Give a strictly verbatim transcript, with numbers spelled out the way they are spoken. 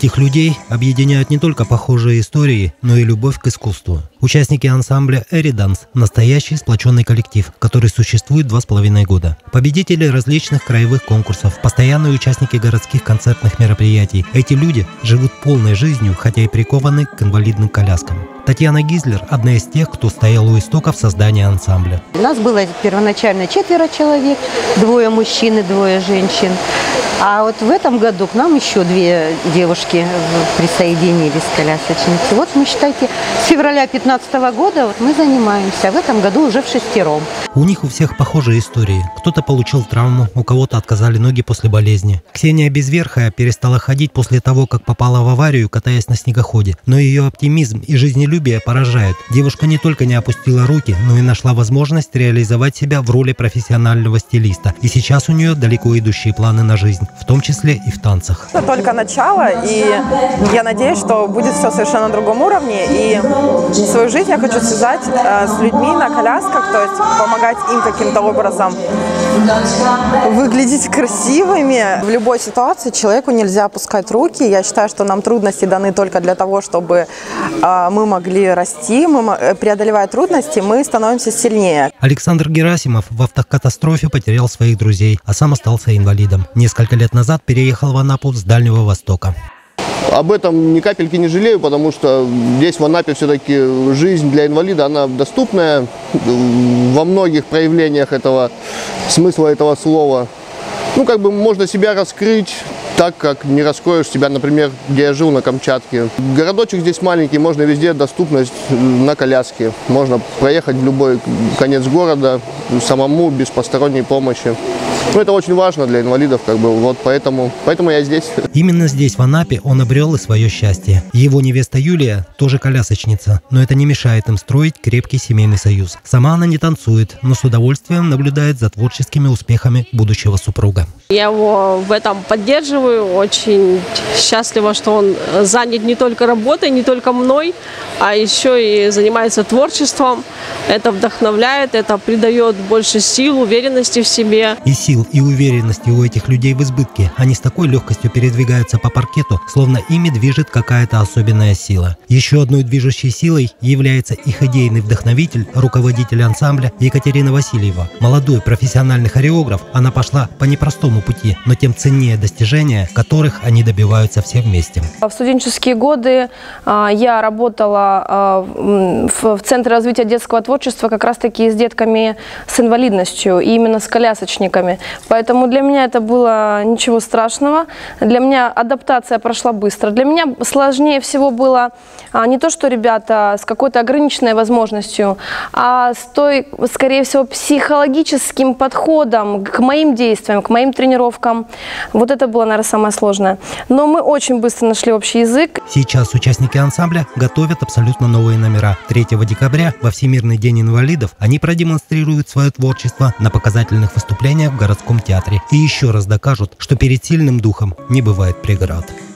Этих людей объединяют не только похожие истории, но и любовь к искусству. Участники ансамбля «Эриданс» – настоящий сплоченный коллектив, который существует два с половиной года. Победители различных краевых конкурсов, постоянные участники городских концертных мероприятий. Эти люди живут полной жизнью, хотя и прикованы к инвалидным коляскам. Татьяна Гизлер – одна из тех, кто стоял у истоков создания ансамбля. У нас было первоначально четверо человек, двое мужчин и двое женщин. А вот в этом году к нам еще две девушки присоединились, колясочницы. Вот мы, считайте, с февраля две тысячи пятнадцатого года вот мы занимаемся, а в этом году уже в шестером. У них у всех похожие истории. Кто-то получил травму, у кого-то отказали ноги после болезни. Ксения Безверхая перестала ходить после того, как попала в аварию, катаясь на снегоходе. Но ее оптимизм и жизнелюбие поражают. Девушка не только не опустила руки, но и нашла возможность реализовать себя в роли профессионального стилиста. И сейчас у нее далеко идущие планы на жизнь, в том числе и в танцах. Это только начало, и я надеюсь, что будет все совершенно на другом уровне. И свою жизнь я хочу связать э, с людьми на колясках, то есть помогать им каким-то образом выглядеть красивыми. В любой ситуации человеку нельзя опускать руки. Я считаю, что нам трудности даны только для того, чтобы э, мы могли расти. Мы, преодолевая трудности, мы становимся сильнее. Александр Герасимов в автокатастрофе потерял своих друзей, а сам остался инвалидом. Несколько лет назад переехал в Анапу с Дальнего Востока. Об этом ни капельки не жалею, потому что здесь в Анапе все-таки жизнь для инвалида, она доступная во многих проявлениях этого смысла этого слова. Ну, как бы можно себя раскрыть так, как не раскроешь себя, например, где я жил, на Камчатке. Городочек здесь маленький, можно везде доступность на коляске. Можно проехать в любой конец города самому, без посторонней помощи. Ну, это очень важно для инвалидов, как бы, вот поэтому, поэтому я здесь. Именно здесь, в Анапе, он обрел и свое счастье. Его невеста Юлия тоже колясочница, но это не мешает им строить крепкий семейный союз. Сама она не танцует, но с удовольствием наблюдает за творческими успехами будущего супруга. Я его в этом поддерживаю, очень счастлива, что он занят не только работой, не только мной, а еще и занимается творчеством. Это вдохновляет, это придает больше сил, уверенности в себе. И сил, и уверенности у этих людей в избытке. Они с такой легкостью передвигаются по паркету, словно ими движет какая-то особенная сила. Еще одной движущей силой является их идейный вдохновитель, руководитель ансамбля Екатерина Васильева. Молодой профессиональный хореограф, она пошла по непростому пути, но тем ценнее достижения, которых они добиваются все вместе. В студенческие годы я работала в Центре развития детского творчества как раз-таки с детками с инвалидностью, и именно с колясочниками. Поэтому для меня это было ничего страшного. Для меня адаптация прошла быстро. Для меня сложнее всего было не то, что ребята с какой-то ограниченной возможностью, а с той, скорее всего, психологическим подходом к моим действиям, к моим тренировкам. Вот это было, наверное, самое сложное. Но мы очень быстро нашли общий язык. Сейчас участники ансамбля готовят абсолютно новые номера. третьего декабря, во Всемирный день инвалидов, они продемонстрируют свое творчество на показательных выступлениях в городском театре. И еще раз докажут, что перед сильным духом не бывает преград.